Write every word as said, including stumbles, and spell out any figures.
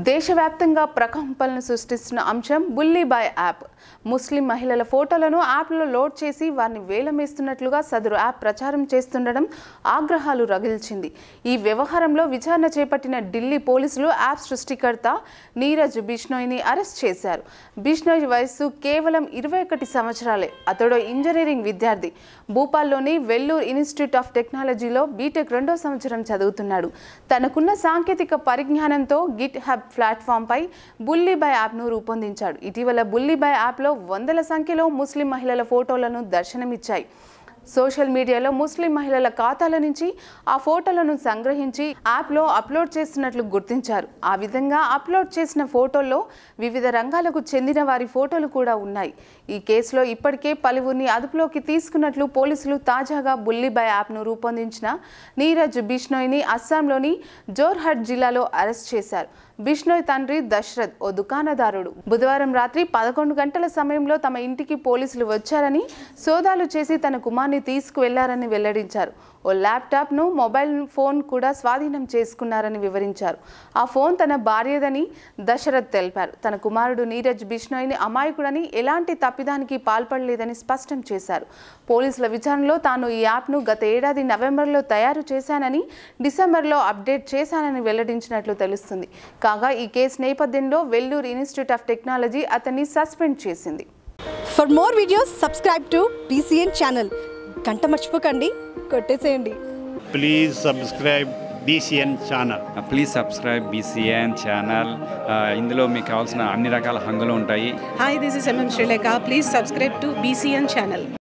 దేశవ్యాప్తంగా ప్రకంపనలు సృష్టిస్తున్న అంశం బుల్లి బాయ్ యాప్. ముస్లిం మహిళల ఫోటోలను యాప్లో లోడ్ చేసి వారిని వేలమేస్తున్నట్లుగా సదరు యాప్ ప్రచారం చేస్తుండడం ఆగ్రహాలు రగిల్చింది. ఈ వ్యవహారంలో విచారణ చేపట్టిన ఢిల్లీ పోలీసులు యాప్ సృష్టికర్త నీరజ్ బిష్నోయ్ని అరెస్ట్ చేశారు. బిష్నోయ్ వయస్సు కేవలం ఇరవై ఒకటి సంవత్సరాలే. అతడు ఇంజనీరింగ్ విద్యార్థి. భూపాల్లోని వెల్లూర్ ఇన్స్టిట్యూట్ ఆఫ్ టెక్నాలజీలో బీటెక్ రెండో సంవత్సరం చదువుతున్నాడు. తనకున్న సాంకేతిక పరిజ్ఞానంతో గిట్ హబ్ ప్లాట్ఫామ్ పై బుల్లి బాయ్ యాప్ను రూపొందించాడు. ఇటీవల బుల్లి బాయ్ యాప్లో వందల సంఖ్యలో ముస్లిం మహిళల ఫోటోలను దర్శనమిచ్చాయి. సోషల్ మీడియాలో ముస్లిం మహిళల ఖాతాల నుంచి ఆ ఫోటోలను సంగ్రహించి యాప్లో అప్లోడ్ చేస్తున్నట్లు గుర్తించారు. ఆ విధంగా అప్లోడ్ చేసిన ఫోటోల్లో వివిధ రంగాలకు చెందిన వారి ఫోటోలు కూడా ఉన్నాయి. ఈ కేసులో ఇప్పటికే పలువురిని అదుపులోకి తీసుకున్నట్లు పోలీసులు తాజాగా బుల్లి బాయ్ యాప్ను రూపొందించిన నీరజ్ బిష్నోయ్ని అస్సాంలోని జోర్హట్ జిల్లాలో అరెస్ట్ చేశారు. బిష్నోయ్ తండ్రి దశరథ్ ఓ దుకాణదారుడు. బుధవారం రాత్రి పదకొండు గంటల సమయంలో తమ ఇంటికి పోలీసులు వచ్చారని, సోదాలు చేసి తన కుమార్ని తీసుకువెళ్లారని వెల్లడించారు. ఓ ల్యాప్టాప్ను, మొబైల్ ఫోన్ కూడా స్వాధీనం చేసుకున్నారని వివరించారు. ఆ ఫోన్ తన భార్యదని దశరథ్ తెలిపారు. తన కుమారుడు నీరజ్ బిష్నోయ్ని అమాయకుడని, ఎలాంటి తప్పిదానికి పాల్పడలేదని స్పష్టం చేశారు. పోలీసుల విచారణలో తాను ఈ యాప్ను గత ఏడాది నవంబర్లో తయారు చేశానని, డిసెంబర్లో అప్డేట్ చేశానని వెల్లడించినట్లు తెలుస్తుంది. కాగా ఈ కేసు నేపథ్యంలో వెల్లూర్ ఇన్స్టిట్యూట్ ఆఫ్ టెక్నాలజీ అతన్ని సస్పెండ్ చేసింది. For more videos subscribe to BCN channel. గంట మర్చిపోకండి, కొట్టేసేయండి. Please subscribe BCN channel. Please subscribe BCN channel. ఇందులో మీకు కావాల్సిన అన్ని రకాల హంగులు ఉంటాయి. Hi, this is MM Sreelekha. Please subscribe to BCN channel.